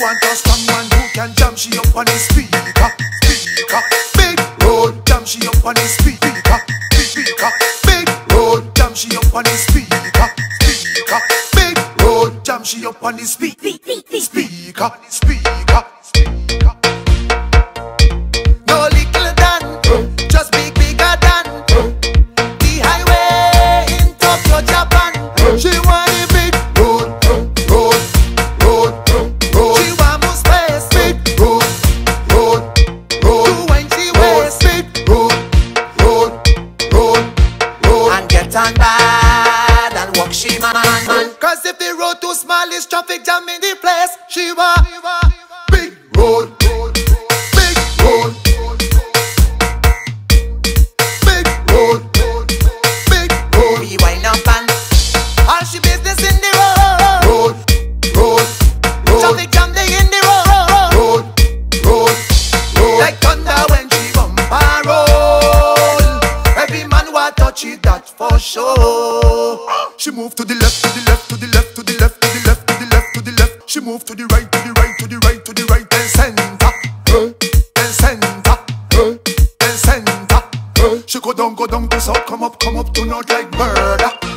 want a strong man who can jam she up on his speaker. Speaker, big road, jam she up on his speaker. Speaker, big road, jam she up on his speaker. Speaker, big road, jam she up on his speaker. Speaker, speaker. No little than, just big bigger than the highway in Tokyo, Japan. She want a big road, road, road, road. She want more space, big road, road, road. When she wears big road, road, road, road. And get on bad and walk she man. Cause if the road too small, it's traffic jam in the place. She want big road, big road, big road, big road. We wind up and all she business in the road, road, road, road. Traffic jam they in the road, road, road, road. Like thunder when she bumper roll. Every man want touch it, that for sure. She move to the left, to the left, to the left, to the left, to the left, to the left, to the left. She move to the right, to the right, to the right, to the right, and center, and center, and center. She go down to south, come up to north like murder.